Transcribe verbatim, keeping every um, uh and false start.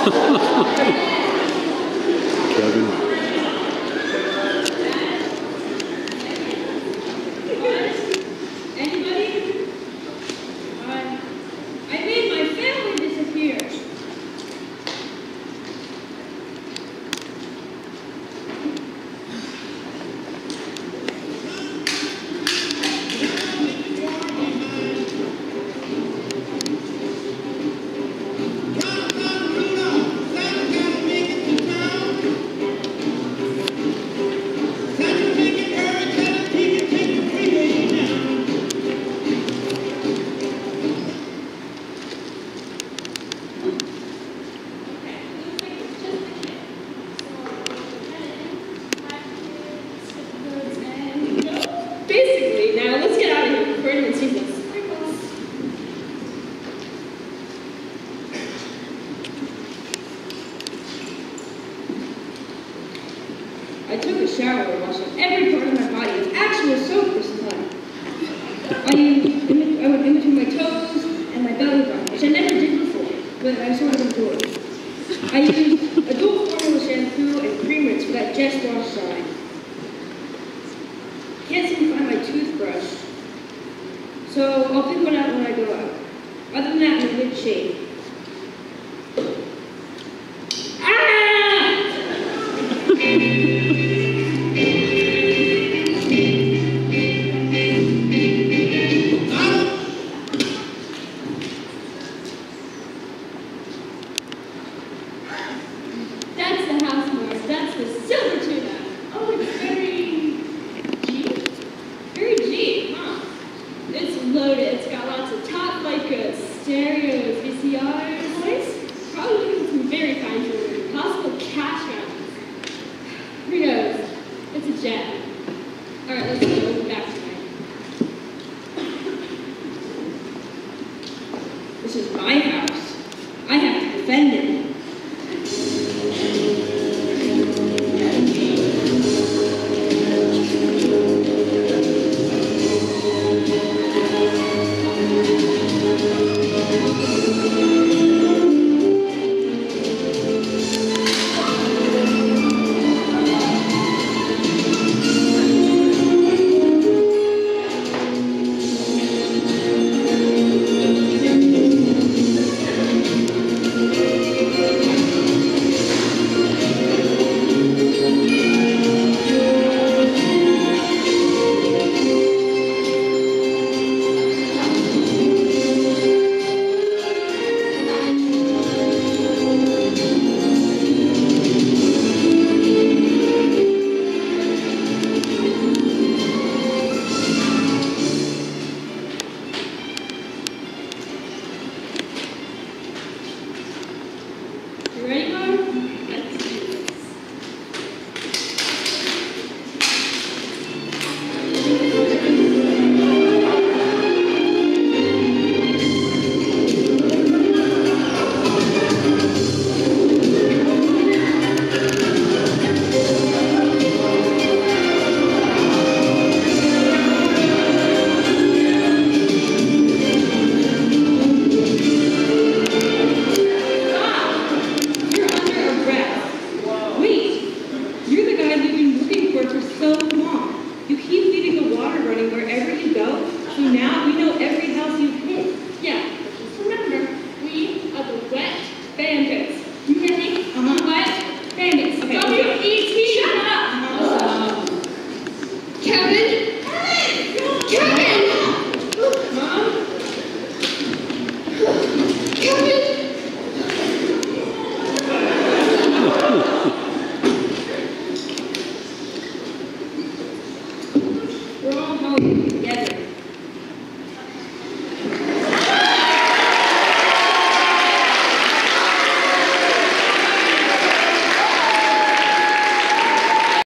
Kevin. I took a shower washing every part of my body with actual soap this time. I, used, I would in between my toes and my belly button, which I never did before, but I sort of enjoyed. I used a dual formula shampoo and cream rinse for that just wash side. Can't seem to find my toothbrush, so I'll pick one out when I go out. Other than that, I'm in good shape. Stereos, V C Rs, voice, probably with some very fine jewelry, possible cash rounds. Who knows? It's a gem. Alright, let's go. Welcome back tonight. This is my house. I have to defend it.